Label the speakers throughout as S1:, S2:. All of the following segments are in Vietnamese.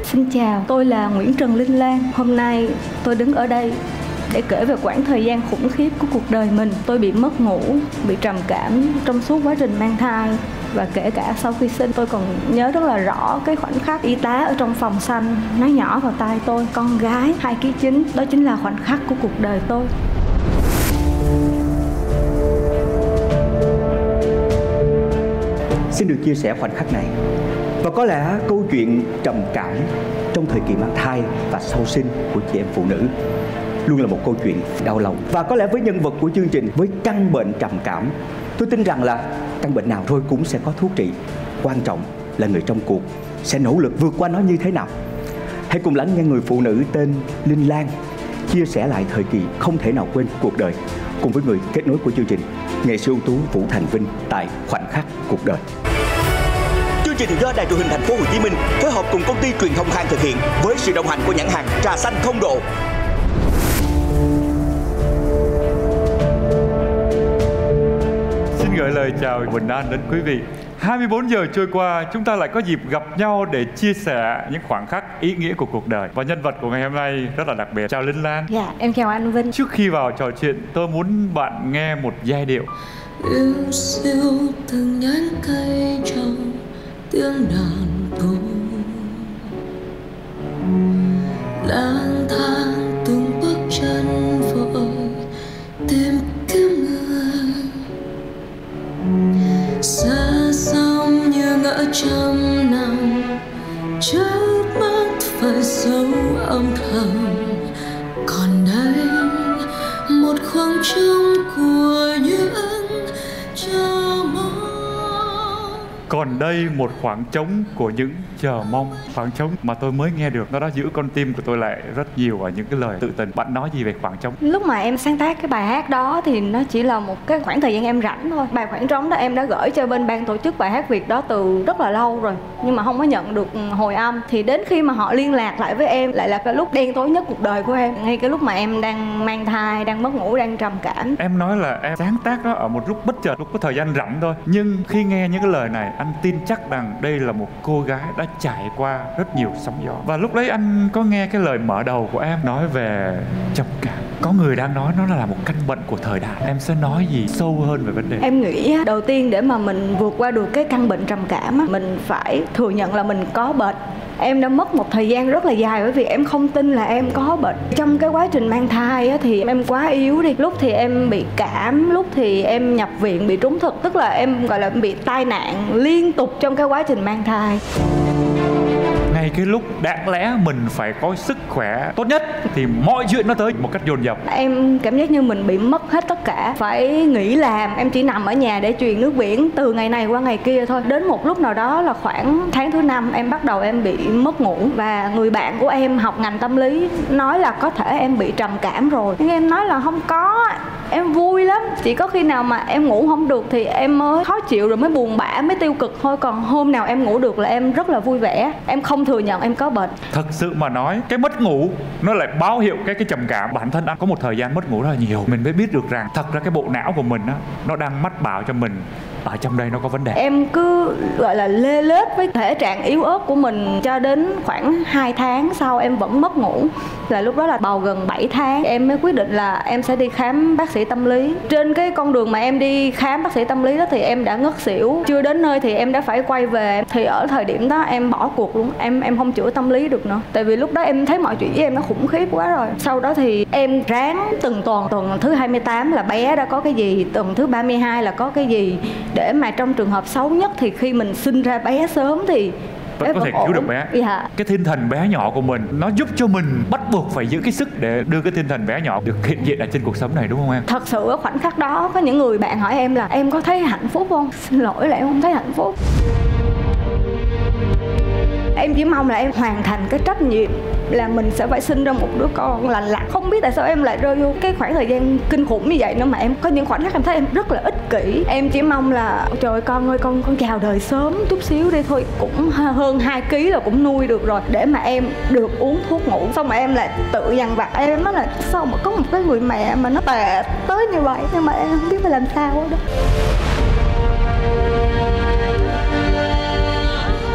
S1: Xin chào, tôi là Nguyễn Trần Linh Lan. Hôm nay tôi đứng ở đây để kể về quãng thời gian khủng khiếp của cuộc đời mình. Tôi bị mất ngủ, bị trầm cảm trong suốt quá trình mang thai. Và kể cả sau khi sinh, tôi còn nhớ rất là rõ cái khoảnh khắc y tá ở trong phòng xanh nói nhỏ vào tai tôi: con gái 2,9 kg. Đó chính là khoảnh khắc của cuộc đời tôi.
S2: Xin được chia sẻ khoảnh khắc này. Và có lẽ câu chuyện trầm cảm trong thời kỳ mang thai và sau sinh của chị em phụ nữ luôn là một câu chuyện đau lòng. Và có lẽ với nhân vật của chương trình, với căn bệnh trầm cảm, tôi tin rằng là căn bệnh nào rồi cũng sẽ có thuốc trị. Quan trọng là người trong cuộc sẽ nỗ lực vượt qua nó như thế nào. Hãy cùng lắng nghe người phụ nữ tên Linh Lan chia sẻ lại thời kỳ không thể nào quên cuộc đời cùng với người kết nối của chương trình, nghệ sĩ ưu tú Vũ Thành Vinh tại Khoảnh khắc cuộc đời.
S3: Chương trình do Đài Truyền hình Thành phố Hồ Chí Minh phối hợp cùng công ty truyền thông Khang thực hiện với sự đồng hành của nhãn hàng trà xanh không độ.
S4: Xin gửi lời chào bình an đến quý vị. 24 giờ trôi qua, chúng ta lại có dịp gặp nhau để chia sẻ những khoảnh khắc ý nghĩa của cuộc đời. Và nhân vật của ngày hôm nay rất là đặc biệt. Chào Linh Lan.
S1: Dạ, em chào anh Vinh.
S4: Trước khi vào trò chuyện, tôi muốn bạn nghe một giai điệu.
S5: Yêu siêu từng nhánh cây trong tiếng đàn thu, lang thang từng bước chân vội tìm kiếm người, xa xăm như ngỡ trăm năm trước mắt phải dấu âm thầm. Còn đây một khoảng trống của những chờ mong.
S4: Còn đây một khoảng trống của những chờ mong. Khoảng trống mà tôi mới nghe được, nó đã giữ con tim của tôi lại rất nhiều ở những cái lời tự tình. Bạn nói gì về khoảng trống?
S1: Lúc mà em sáng tác cái bài hát đó thì nó chỉ là một cái khoảng thời gian em rảnh thôi. Bài khoảng trống đó em đã gửi cho bên ban tổ chức bài hát Việt đó từ rất là lâu rồi, nhưng mà không có nhận được hồi âm. Thì đến khi mà họ liên lạc lại với em, lại là cái lúc đen tối nhất cuộc đời của em. Ngay cái lúc mà em đang mang thai, đang mất ngủ, đang trầm cảm.
S4: Em nói là em sáng tác đó ở một lúc bất chợt, lúc có thời gian rảnh thôi. Nhưng khi nghe những cái lời này, anh tin chắc rằng đây là một cô gái đã trải qua rất nhiều sóng gió. Và lúc đấy anh có nghe cái lời mở đầu của em nói về trầm cảm. Có người đang nói nó là một căn bệnh của thời đại. Em sẽ nói gì sâu hơn về vấn đề?
S1: Em nghĩ đầu tiên để mà mình vượt qua được cái căn bệnh trầm cảm, mình phải thừa nhận là mình có bệnh. Em đã mất một thời gian rất là dài bởi vì em không tin là em có bệnh. Trong cái quá trình mang thai thì em quá yếu đi. Lúc thì em bị cảm, lúc thì em nhập viện bị trúng thực. Tức là em gọi là bị tai nạn liên tục trong cái quá trình mang thai.
S4: Ngay cái lúc đáng lẽ mình phải có sức khỏe tốt nhất thì mọi chuyện nó tới một cách dồn dập.
S1: Em cảm giác như mình bị mất hết tất cả, phải nghỉ làm. Em chỉ nằm ở nhà để truyền nước biển từ ngày này qua ngày kia thôi. Đến một lúc nào đó là khoảng tháng thứ 5 em bắt đầu em bị mất ngủ. Và người bạn của em học ngành tâm lý nói là có thể em bị trầm cảm rồi. Nhưng em nói là không có, em vui lắm. Chỉ có khi nào mà em ngủ không được thì em mới khó chịu, rồi mới buồn bã, mới tiêu cực thôi. Còn hôm nào em ngủ được là em rất là vui vẻ. Em không thừa nhận em có bệnh.
S4: Thật sự mà nói, cái mất ngủ nó lại báo hiệu cái trầm cảm. Bản thân anh có một thời gian mất ngủ rất là nhiều. Mình mới biết được rằng thật ra cái bộ não của mình á, nó đang mách bảo cho mình ở trong đây nó có vấn đề.
S1: Em cứ gọi là lê lết với thể trạng yếu ớt của mình cho đến khoảng 2 tháng sau em vẫn mất ngủ. Là lúc đó là bầu gần 7 tháng em mới quyết định là em sẽ đi khám bác sĩ tâm lý. Trên cái con đường mà em đi khám bác sĩ tâm lý đó thì em đã ngất xỉu. Chưa đến nơi thì em đã phải quay về. Thì ở thời điểm đó em bỏ cuộc luôn. Em không chữa tâm lý được nữa. Tại vì lúc đó em thấy mọi chuyện với em nó khủng khiếp quá rồi. Sau đó thì em ráng từng tuần thứ 28 là bé đã có cái gì, tuần thứ 32 là có cái gì, để mà trong trường hợp xấu nhất thì khi mình sinh ra bé sớm thì
S4: vẫn có thể cứu được bé.
S1: Dạ.
S4: Cái tinh thần bé nhỏ của mình nó giúp cho mình bắt buộc phải giữ cái sức để đưa cái tinh thần bé nhỏ được hiện diện ở trên cuộc sống này, đúng không em?
S1: Thật sự ở khoảnh khắc đó có những người bạn hỏi em là em có thấy hạnh phúc không? Xin lỗi là em không thấy hạnh phúc. Em chỉ mong là em hoàn thành cái trách nhiệm là mình sẽ phải sinh ra một đứa con lành lặn. Không biết tại sao em lại rơi vô cái khoảng thời gian kinh khủng như vậy nữa, mà em có những khoảnh khắc em thấy em rất là ích kỷ. Em chỉ mong là trời ơi con ơi, con chào đời sớm chút xíu đi thôi, cũng hơn 2 kg là cũng nuôi được rồi, để mà em được uống thuốc ngủ. Xong mà em lại tự dằn vặt em nói là sao mà có một cái người mẹ mà nó tệ tới như vậy, nhưng mà em không biết phải làm sao đó.
S4: Trong cuộc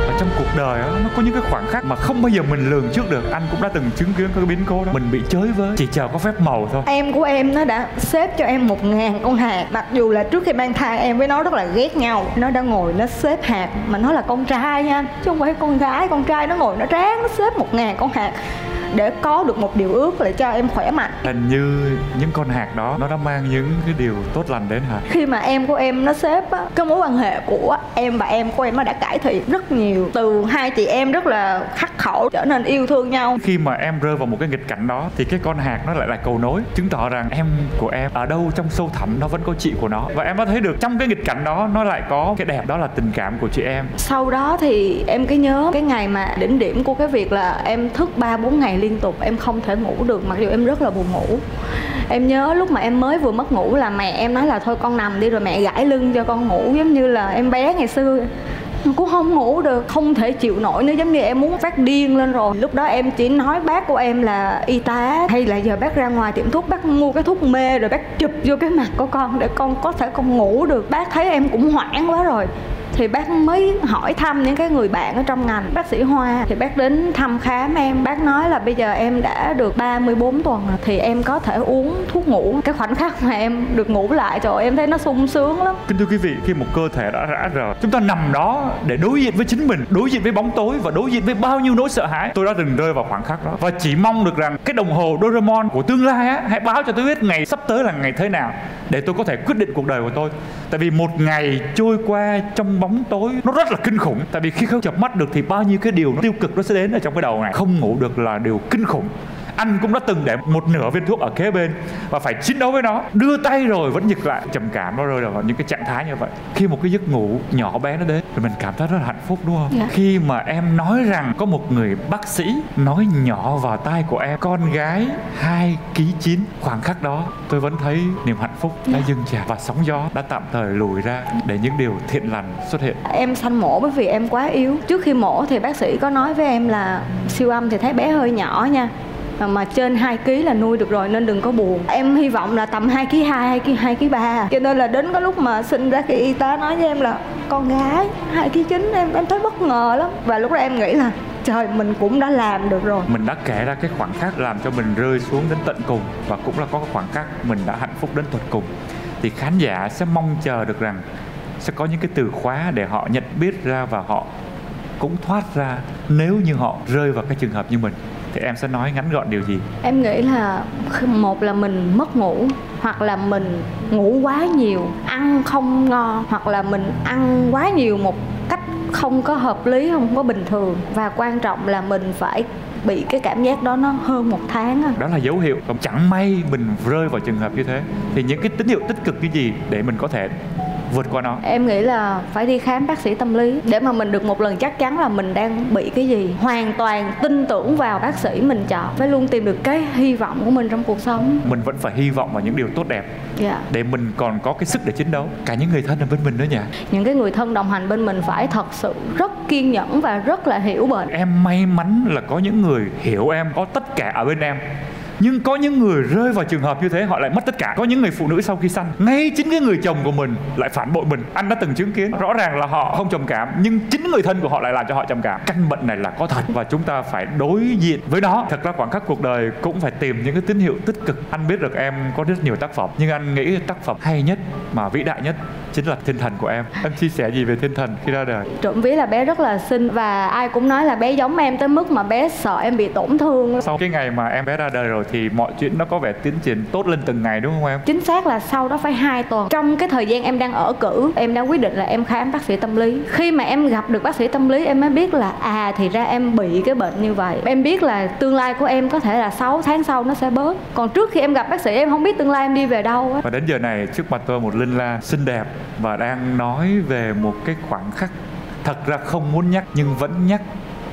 S4: cuộc đời á, nó có những cái khoảnh khắc mà không bao giờ mình lường trước được. Anh cũng đã từng chứng kiến cái biến cố đó. Mình bị chới với, chỉ chờ có phép màu thôi.
S1: Em của em nó đã xếp cho em 1000 con hạt. Mặc dù là trước khi mang thai em với nó rất là ghét nhau. Nó đã ngồi nó xếp hạt, mà nó là con trai nha, chứ không phải con gái. Con trai nó ngồi nó ráng nó xếp 1000 con hạt để có được một điều ước là cho em khỏe mạnh.
S4: Hình như những con hạt đó nó đã mang những cái điều tốt lành đến hả?
S1: Khi mà em của em nó xếp á, cái mối quan hệ của em và em của em nó đã cải thiện rất nhiều. Từ hai chị em rất là khắc khẩu trở nên yêu thương nhau.
S4: Khi mà em rơi vào một cái nghịch cảnh đó thì cái con hạt nó lại là cầu nối, chứng tỏ rằng em của em ở đâu trong sâu thẳm nó vẫn có chị của nó. Và em có thấy được trong cái nghịch cảnh đó nó lại có cái đẹp, đó là tình cảm của chị em.
S1: Sau đó thì em cứ nhớ cái ngày mà đỉnh điểm của cái việc là em thức 3-4 ngày liên tục, em không thể ngủ được mặc dù em rất là buồn ngủ. Em nhớ lúc mà em mới vừa mất ngủ là mẹ em nói là thôi con nằm đi, rồi mẹ gãi lưng cho con ngủ, giống như là em bé ngày xưa. Cũng không ngủ được, không thể chịu nổi nữa, giống như em muốn phát điên lên rồi. Lúc đó em chỉ nói bác của em là y tá, hay là giờ bác ra ngoài tiệm thuốc bác mua cái thuốc mê rồi bác chụp vô cái mặt của con để con có thể con ngủ được. Bác thấy em cũng hoảng quá rồi thì bác mới hỏi thăm những cái người bạn ở trong ngành, bác sĩ Hoa. Thì bác đến thăm khám em, bác nói là bây giờ em đã được 34 tuần rồi thì em có thể uống thuốc ngủ. Cái khoảnh khắc mà em được ngủ lại, trời ơi, em thấy nó sung sướng lắm.
S4: Kính thưa quý vị, khi một cơ thể đã rã rời, chúng ta nằm đó để đối diện với chính mình, đối diện với bóng tối và đối diện với bao nhiêu nỗi sợ hãi. Tôi đã từng rơi vào khoảng khắc đó và chỉ mong được rằng cái đồng hồ Doraemon của tương lai á, hãy báo cho tôi biết ngày sắp tới là ngày thế nào để tôi có thể quyết định cuộc đời của tôi. Tại vì một ngày trôi qua trong bóng tối nó rất là kinh khủng. Tại vì khi không chợp mắt được thì bao nhiêu cái điều tiêu cực nó sẽ đến ở trong cái đầu này. Không ngủ được là điều kinh khủng. Anh cũng đã từng để một nửa viên thuốc ở kế bên và phải chiến đấu với nó, đưa tay rồi vẫn nhịp lại. Trầm cảm nó rơi vào những cái trạng thái như vậy. Khi một cái giấc ngủ nhỏ bé nó đến thì mình cảm thấy rất là hạnh phúc, đúng không?
S1: Dạ.
S4: Khi mà em nói rằng có một người bác sĩ nói nhỏ vào tai của em, con gái 2,9 kg, khoảnh khắc đó tôi vẫn thấy niềm hạnh phúc đã dâng trào và sóng gió đã tạm thời lùi ra để những điều thiện lành xuất hiện.
S1: Em sanh mổ bởi vì em quá yếu. Trước khi mổ thì bác sĩ có nói với em là siêu âm thì thấy bé hơi nhỏ nha, mà trên 2 kg là nuôi được rồi nên đừng có buồn. Em hy vọng là tầm 2,2 kg, 2,3 kg. Cho nên là đến cái lúc mà sinh ra, cái y tá nói với em là con gái 2,9 kg, em thấy bất ngờ lắm. Và lúc đó em nghĩ là trời, mình cũng đã làm được rồi.
S4: Mình đã kể ra cái khoảnh khắc làm cho mình rơi xuống đến tận cùng, và cũng là có cái khoảnh khắc mình đã hạnh phúc đến tận cùng. Thì khán giả sẽ mong chờ được rằng sẽ có những cái từ khóa để họ nhận biết ra và họ cũng thoát ra nếu như họ rơi vào cái trường hợp như mình. Thì em sẽ nói ngắn gọn điều gì?
S1: Em nghĩ là một là mình mất ngủ, hoặc là mình ngủ quá nhiều, ăn không ngon, hoặc là mình ăn quá nhiều một cách không có hợp lý, không có bình thường. Và quan trọng là mình phải bị cái cảm giác đó nó hơn 1 tháng.
S4: Đó là dấu hiệu. Còn chẳng may mình rơi vào trường hợp như thế thì những cái tín hiệu tích cực cái gì để mình có thể vượt qua nó?
S1: Em nghĩ là phải đi khám bác sĩ tâm lý để mà mình được một lần chắc chắn là mình đang bị cái gì. Hoàn toàn tin tưởng vào bác sĩ mình chọn. Phải luôn tìm được cái hy vọng của mình trong cuộc sống.
S4: Mình vẫn phải hy vọng vào những điều tốt đẹp, để mình còn có cái sức để chiến đấu. Cả những người thân ở bên mình nữa nhỉ.
S1: Những cái người thân đồng hành bên mình phải thật sự rất kiên nhẫn và rất là hiểu bệnh.
S4: Em may mắn là có những người hiểu em, có tất cả ở bên em. Nhưng có những người rơi vào trường hợp như thế họ lại mất tất cả. Có những người phụ nữ sau khi sanh, ngay chính cái người chồng của mình lại phản bội mình. Anh đã từng chứng kiến. Rõ ràng là họ không trầm cảm, nhưng chính người thân của họ lại làm cho họ trầm cảm. Căn bệnh này là có thật và chúng ta phải đối diện với nó. Thật ra khoảng khắc cuộc đời cũng phải tìm những cái tín hiệu tích cực. Anh biết được em có rất nhiều tác phẩm, nhưng anh nghĩ tác phẩm hay nhất mà vĩ đại nhất chính là Thiên Thần của em. Em chia sẻ gì về Thiên Thần khi ra đời?
S1: Trộm vía là bé rất là xinh và ai cũng nói là bé giống em tới mức mà bé sợ em bị tổn thương.
S4: Sau cái ngày mà em bé ra đời rồi thì mọi chuyện nó có vẻ tiến triển tốt lên từng ngày, đúng không em?
S1: Chính xác là sau đó phải 2 tuần. Trong cái thời gian em đang ở cữ, em đã quyết định là em khám bác sĩ tâm lý. Khi mà em gặp được bác sĩ tâm lý, em mới biết là thì ra em bị cái bệnh như vậy. Em biết là tương lai của em có thể là 6 tháng sau nó sẽ bớt. Còn trước khi em gặp bác sĩ em không biết tương lai em đi về đâu á.
S4: Và đến giờ này trước mặt tôi một Linh Lan xinh đẹp và đang nói về một cái khoảnh khắc thật ra không muốn nhắc nhưng vẫn nhắc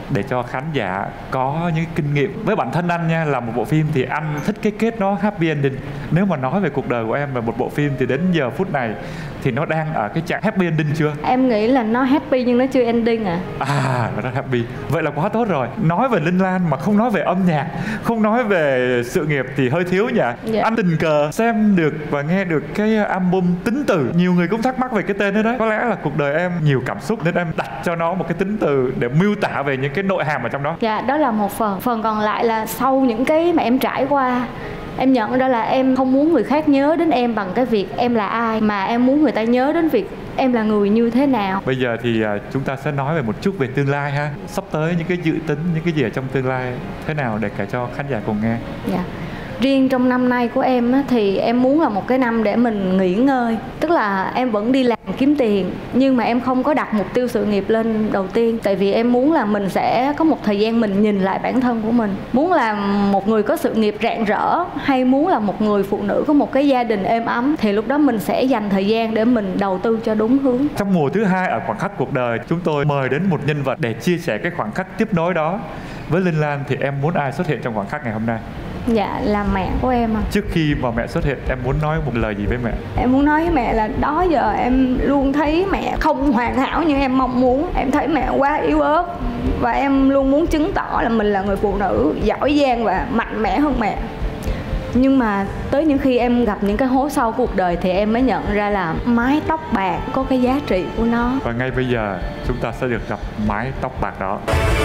S4: để cho khán giả có những kinh nghiệm. Với bản thân anh nha, là một bộ phim thì anh thích cái kết nó happy ending. Nếu mà nói về cuộc đời của em về một bộ phim thì đến giờ phút này thì nó đang ở cái trạng happy ending chưa?
S1: Em nghĩ là nó happy nhưng nó chưa ending à.
S4: Nó happy. Vậy là quá tốt rồi. Nói về Linh Lan mà không nói về âm nhạc, không nói về sự nghiệp thì hơi thiếu nhỉ?
S1: Dạ.
S4: Anh tình cờ xem được và nghe được cái album Tính Từ. Nhiều người cũng thắc mắc về cái tên đó đấy. Có lẽ là cuộc đời em nhiều cảm xúc nên em đặt cho nó một cái tính từ để miêu tả về những cái nội hàm ở trong đó.
S1: Dạ, đó là một phần. Phần còn lại là sau những cái mà em trải qua, em nhận ra là em không muốn người khác nhớ đến em bằng cái việc em là ai, mà em muốn người ta nhớ đến việc em là người như thế nào.
S4: Bây giờ thì chúng ta sẽ nói về một chút về tương lai ha. Sắp tới những cái dự tính, những cái gì ở trong tương lai thế nào để kể cho khán giả cùng nghe.
S1: Dạ. Riêng trong năm nay của em á, thì em muốn là một cái năm để mình nghỉ ngơi. Tức là em vẫn đi làm kiếm tiền, nhưng mà em không có đặt mục tiêu sự nghiệp lên đầu tiên. Tại vì em muốn là mình sẽ có một thời gian mình nhìn lại bản thân của mình. Muốn là một người có sự nghiệp rạng rỡ, hay muốn là một người phụ nữ có một cái gia đình êm ấm, thì lúc đó mình sẽ dành thời gian để mình đầu tư cho đúng hướng.
S4: Trong mùa thứ 2 ở Khoảnh Khắc Cuộc Đời, chúng tôi mời đến một nhân vật để chia sẻ cái khoảnh khắc tiếp nối đó. Với Linh Lan thì em muốn ai xuất hiện trong khoảnh khắc ngày hôm nay?
S1: Dạ, là mẹ của em à.
S4: Trước khi mà mẹ xuất hiện, em muốn nói một lời gì với mẹ?
S1: Em muốn nói với mẹ là đó giờ em luôn thấy mẹ không hoàn hảo như em mong muốn. Em thấy mẹ quá yếu ớt, và em luôn muốn chứng tỏ là mình là người phụ nữ giỏi giang và mạnh mẽ hơn mẹ. Nhưng mà tới những khi em gặp những cái hố sâu của cuộc đời thì em mới nhận ra là mái tóc bạc có cái giá trị của nó.
S4: Và ngay bây giờ chúng ta sẽ được gặp mái tóc bạc đó.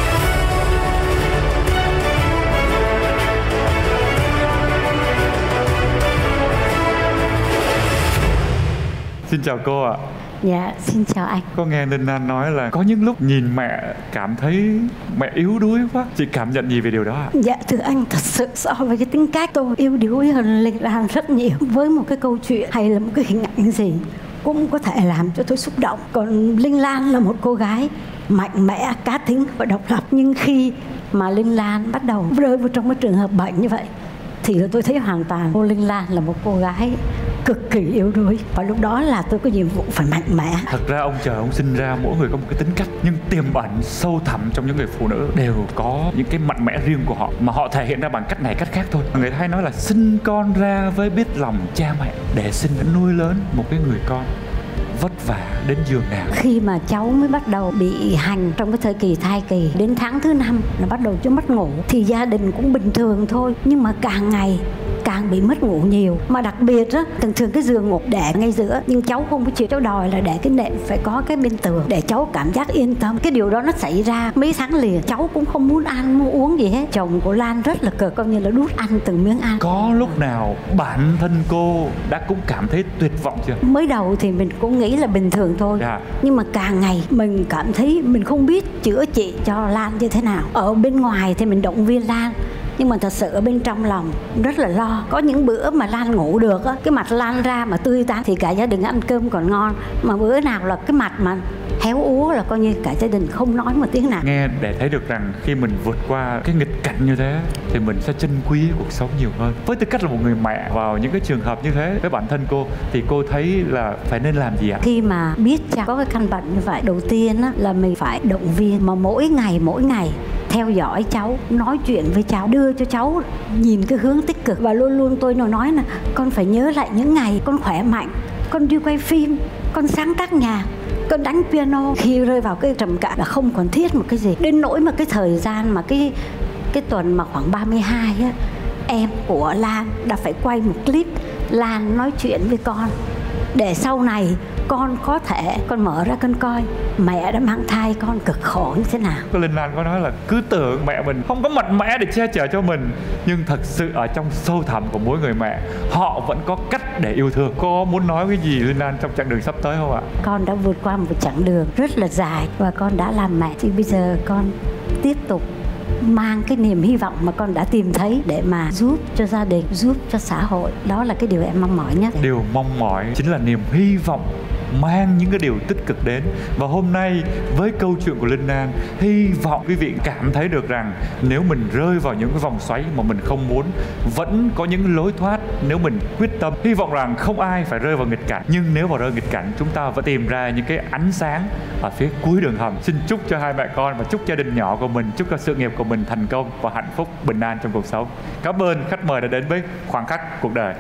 S4: Xin chào cô ạ.
S6: Dạ, xin chào anh.
S4: Có nghe Linh Lan nói là có những lúc nhìn mẹ cảm thấy mẹ yếu đuối quá. Chị cảm nhận gì về điều đó ạ?
S6: Dạ thưa anh, thật sự so với cái tính cách tôi yếu đuối hơn Linh Lan rất nhiều. Với một cái câu chuyện hay là một cái hình ảnh gì cũng có thể làm cho tôi xúc động. Còn Linh Lan là một cô gái mạnh mẽ, cá tính và độc lập. Nhưng khi mà Linh Lan bắt đầu rơi vào trong cái trường hợp bệnh như vậy thì tôi thấy hoàn toàn cô Linh Lan là một cô gái cực kỳ yếu đuối. Và lúc đó là tôi có nhiệm vụ phải mạnh mẽ.
S4: Thật ra ông trời ông sinh ra mỗi người có một cái tính cách, nhưng tiềm ẩn sâu thẳm trong những người phụ nữ đều có những cái mạnh mẽ riêng của họ, mà họ thể hiện ra bằng cách này cách khác thôi. Người ta hay nói là sinh con ra với biết lòng cha mẹ, để sinh nuôi lớn một cái người con vất vả đến giường nào.
S6: Khi mà cháu mới bắt đầu bị hành trong cái thời kỳ thai kỳ, đến tháng thứ 5 là bắt đầu cháu mất ngủ, thì gia đình cũng bình thường thôi, nhưng mà càng ngày càng bị mất ngủ nhiều. Mà đặc biệt á, thường cái giường ngủ để ngay giữa, nhưng cháu không có chịu. Cháu đòi là để cái nệm phải có cái bên tường để cháu cảm giác yên tâm. Cái điều đó nó xảy ra mấy tháng liền. Cháu cũng không muốn ăn muốn uống gì hết. Chồng của Lan rất là cực, coi như là đút ăn từng miếng ăn.
S4: Có lúc nào bản thân cô đã cũng cảm thấy tuyệt vọng chưa?
S6: Mới đầu thì mình cũng nghĩ là bình thường thôi. Nhưng mà càng ngày mình cảm thấy mình không biết chữa trị cho Lan như thế nào. Ở bên ngoài thì mình động viên Lan, nhưng mà thật sự ở bên trong lòng rất là lo. Có những bữa mà Lan ngủ được á, cái mặt Lan ra mà tươi tắn thì cả gia đình ăn cơm còn ngon. Mà bữa nào là cái mặt mà héo úa là coi như cả gia đình không nói một tiếng nào.
S4: Nghe để thấy được rằng khi mình vượt qua cái nghịch cảnh như thế thì mình sẽ trân quý cuộc sống nhiều hơn. Với tư cách là một người mẹ, vào những cái trường hợp như thế với bản thân cô thì cô thấy là phải nên làm gì ạ?
S6: Khi mà biết cháu có cái căn bệnh như vậy, đầu tiên á, là mình phải động viên, mà mỗi ngày theo dõi cháu, nói chuyện với cháu, đưa cho cháu nhìn cái hướng tích cực. Và luôn luôn tôi nói là con phải nhớ lại những ngày con khỏe mạnh, con đi quay phim, con sáng tác nhạc, con đánh piano. Khi rơi vào cái trầm cảm là không còn thiết một cái gì. Đến nỗi mà cái thời gian mà cái tuần mà khoảng 32 á, em của Lan đã phải quay một clip Lan nói chuyện với con, để sau này con có thể con mở ra con coi mẹ đã mang thai con cực khổ như thế nào.
S4: Cô Linh Lan có nói là cứ tưởng mẹ mình không có mạnh mẽ để che chở cho mình, nhưng thật sự ở trong sâu thẳm của mỗi người mẹ, họ vẫn có cách để yêu thương. Cô muốn nói cái gì Linh Lan trong chặng đường sắp tới không ạ?
S6: Con đã vượt qua một chặng đường rất là dài và con đã làm mẹ, thì bây giờ con tiếp tục mang cái niềm hy vọng mà con đã tìm thấy để mà giúp cho gia đình, giúp cho xã hội. Đó là cái điều em mong mỏi nhất.
S4: Điều mong mỏi chính là niềm hy vọng mang những cái điều tích cực đến. Và hôm nay với câu chuyện của Linh An, hy vọng quý vị cảm thấy được rằng nếu mình rơi vào những cái vòng xoáy mà mình không muốn, vẫn có những lối thoát nếu mình quyết tâm. Hy vọng rằng không ai phải rơi vào nghịch cảnh, nhưng nếu mà rơi nghịch cảnh, chúng ta vẫn tìm ra những cái ánh sáng ở phía cuối đường hầm. Xin chúc cho hai mẹ con và chúc gia đình nhỏ của mình, chúc cho sự nghiệp của mình thành công và hạnh phúc, bình an trong cuộc sống. Cảm ơn khách mời đã đến với Khoảnh khắc cuộc đời.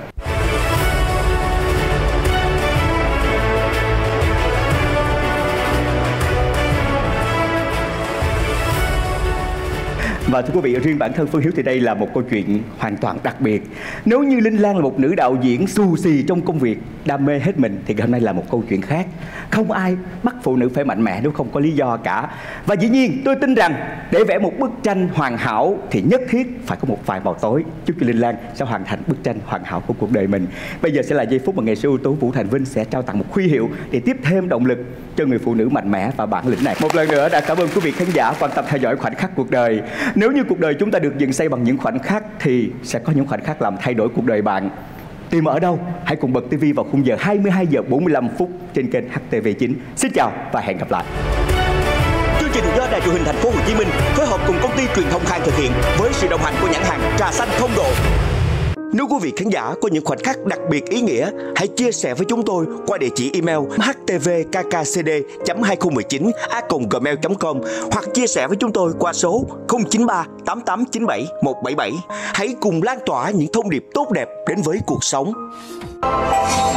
S2: Và thưa quý vị, riêng bản thân Phương Hiếu thì đây là một câu chuyện hoàn toàn đặc biệt. Nếu như Linh Lan là một nữ đạo diễn xù xì trong công việc, đam mê hết mình, thì hôm nay là một câu chuyện khác. Không ai bắt phụ nữ phải mạnh mẽ nếu không có lý do cả. Và dĩ nhiên tôi tin rằng để vẽ một bức tranh hoàn hảo thì nhất thiết phải có một vài màu tối. Chúc cho Linh Lan sẽ hoàn thành bức tranh hoàn hảo của cuộc đời mình. Bây giờ sẽ là giây phút mà nghệ sĩ ưu tú Vũ Thành Vinh sẽ trao tặng một huy hiệu để tiếp thêm động lực cho người phụ nữ mạnh mẽ và bản lĩnh này. Một lần nữa đã cảm ơn quý vị khán giả quan tâm theo dõi Khoảnh khắc cuộc đời. Nếu như cuộc đời chúng ta được dựng xây bằng những khoảnh khắc thì sẽ có những khoảnh khắc làm thay đổi cuộc đời bạn. Tìm ở đâu? Hãy cùng bật TV vào khung giờ 22 giờ 45 phút trên kênh HTV9. Xin chào và hẹn gặp lại.
S3: Chương trình do Đài Truyền hình Thành phố Hồ Chí Minh phối hợp cùng công ty Truyền thông Khang thực hiện với sự đồng hành của nhãn hàng trà xanh Không Độ. Nếu quý vị khán giả có những khoảnh khắc đặc biệt ý nghĩa, hãy chia sẻ với chúng tôi qua địa chỉ email htvkkcd.2019@gmail.com hoặc chia sẻ với chúng tôi qua số 093 8897 177. Hãy cùng lan tỏa những thông điệp tốt đẹp đến với cuộc sống.